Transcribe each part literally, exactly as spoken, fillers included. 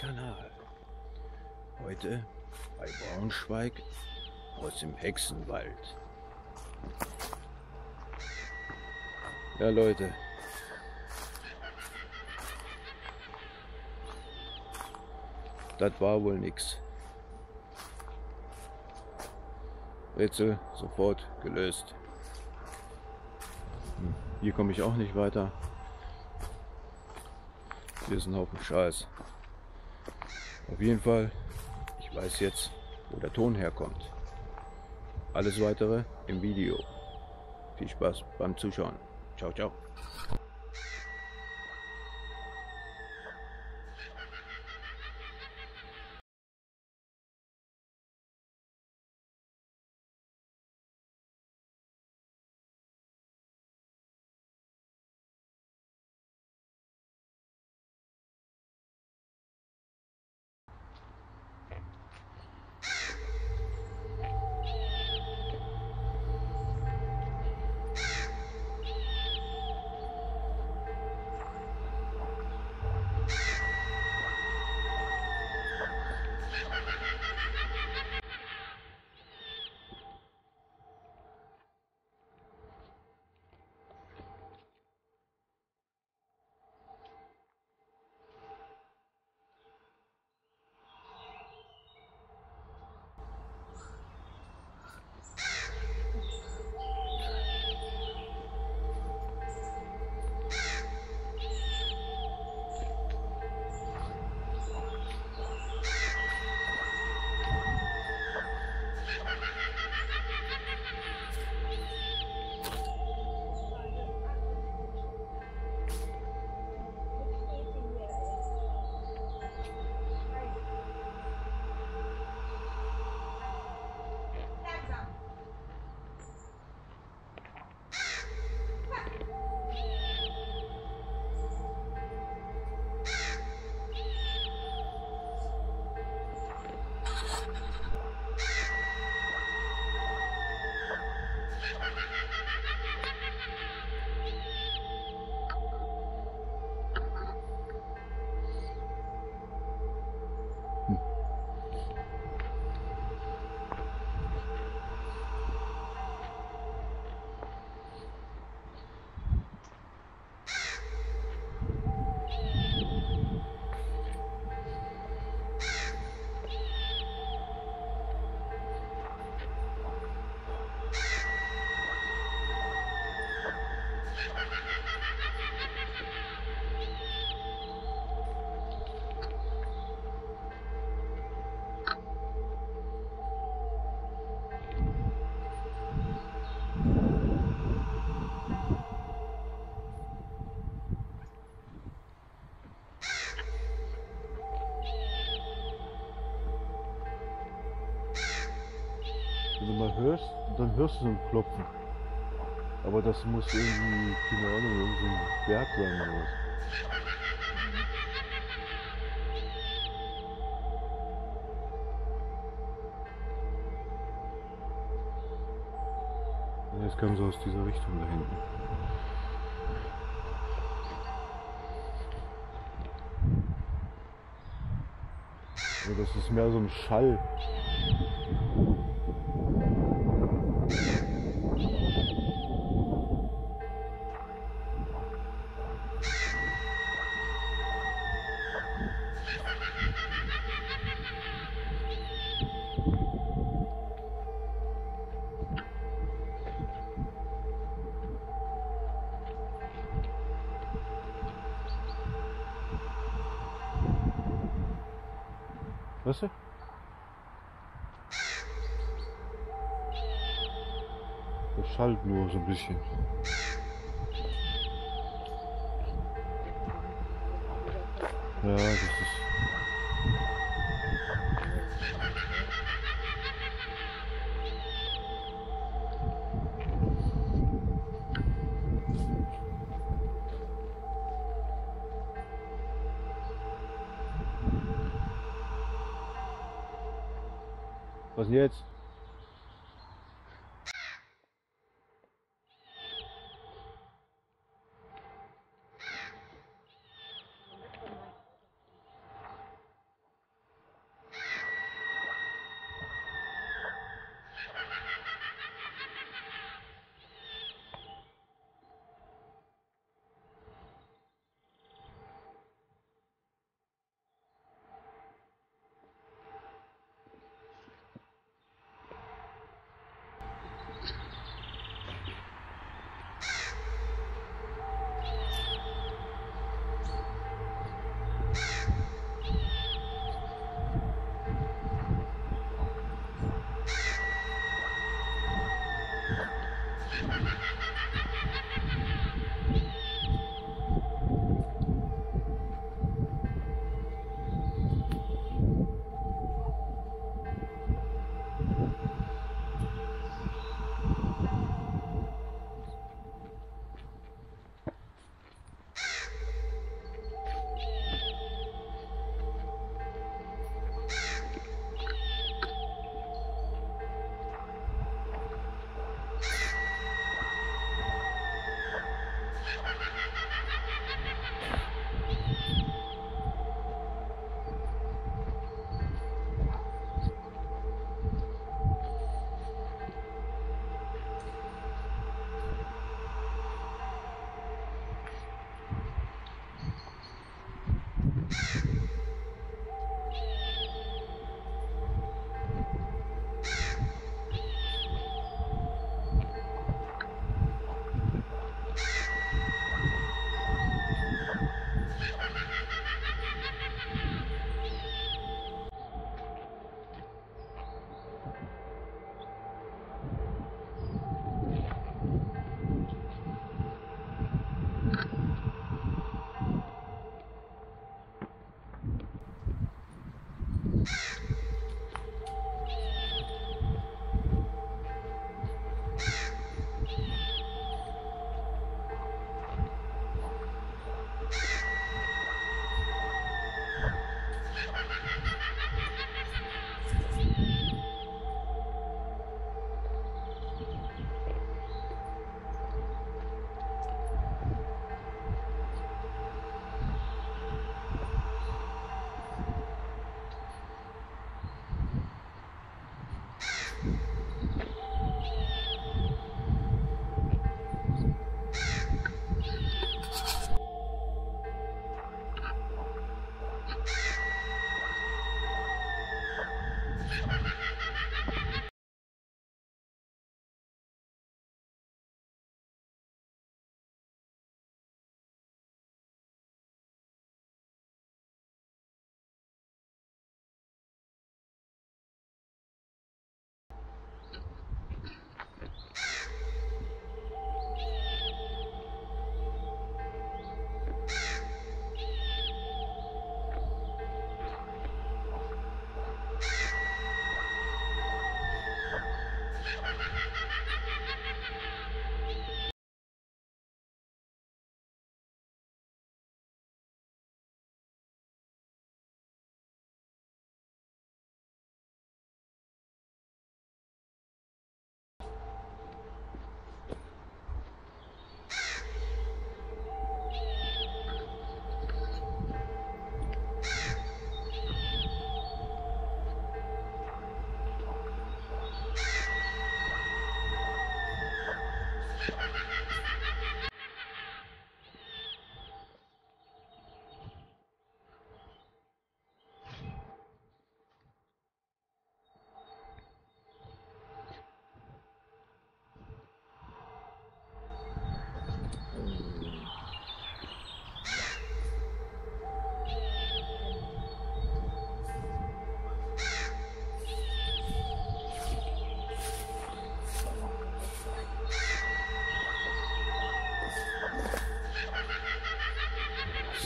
Kanal. Heute bei Braunschweig aus dem Hexenwald. Ja Leute, das war wohl nix. Rätsel sofort gelöst. Hm, hier komme ich auch nicht weiter. Hier ist ein Haufen Scheiß. Auf jeden Fall, ich weiß jetzt, wo der Ton herkommt. Alles weitere im Video. Viel Spaß beim Zuschauen. Ciao, ciao. Wenn du mal hörst, dann hörst du so ein Klopfen. Aber das muss irgendwie, keine Ahnung, irgendein Berg sein oder was. Ja, es kam so aus dieser Richtung da hinten. Aber das ist mehr so ein Schall. Weißt du? Das schallt nur so ein bisschen. Ja, das ist... Was denn jetzt?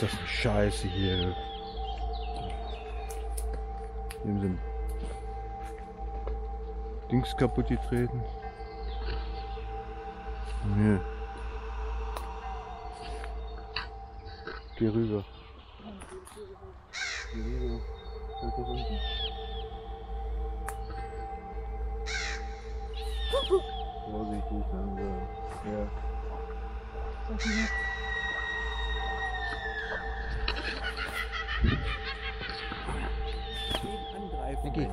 ist das eine Scheiße hier. Hier haben sie ein Dings kaputt getreten. Nee. Geh rüber. Geh rüber. Halt das unten. Vorsichtig, langsam. Ja. Angreifen. Okay.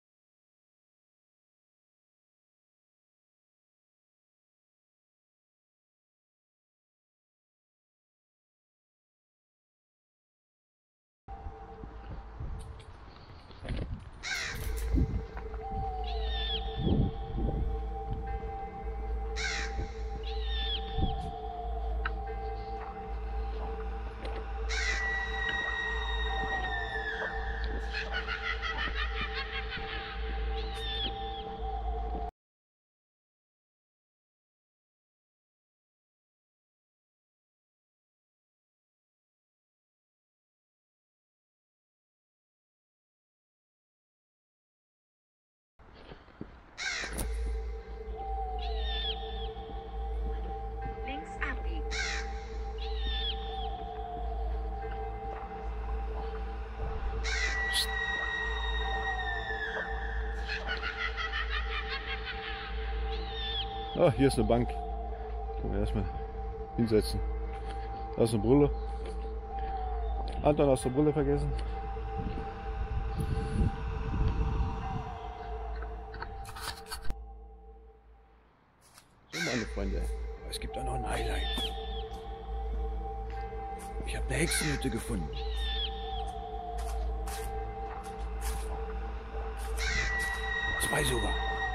Links abbiegen. Ah, hier ist eine Bank. Können wir erstmal hinsetzen. Da ist eine Brille. Anton, hast du Brille vergessen? So, meine Freunde, es gibt auch noch ein Highlight. Ich habe eine Hexenhütte gefunden. Zwei sogar.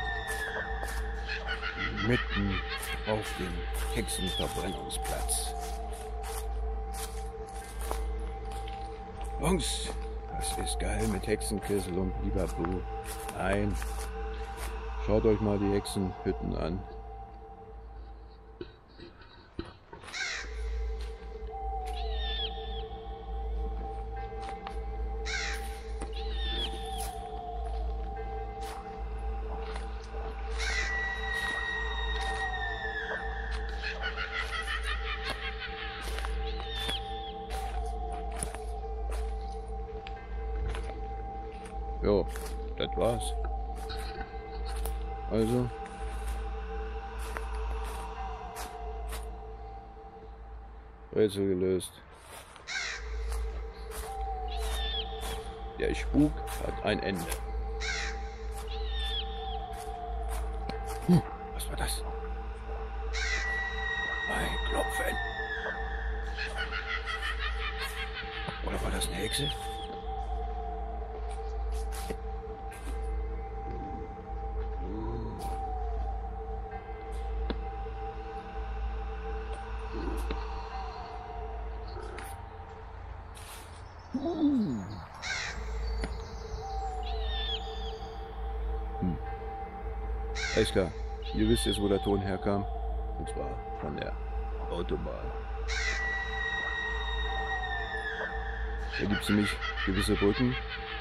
Mitten auf dem Hexenverbrennungsplatz. Jungs, das ist geil mit Hexenkessel und Blibablu. Nein, schaut euch mal die Hexenhütten an. Jo, das war's. Also, Rätsel gelöst. Der Spuk hat ein Ende. Hm, was war das? Ein Klopfen. Oder war das eine Hexe? Hm. Alles klar. Ihr wisst jetzt, wo der Ton herkam. Und zwar von der Autobahn. Da gibt es nämlich gewisse Brücken.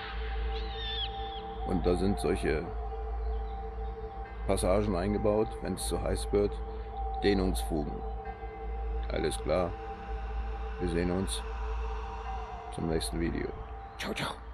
Und da sind solche Passagen eingebaut, wenn es zu heiß wird. Dehnungsfugen. Alles klar. Wir sehen uns zum nächsten Video. Ciao, ciao.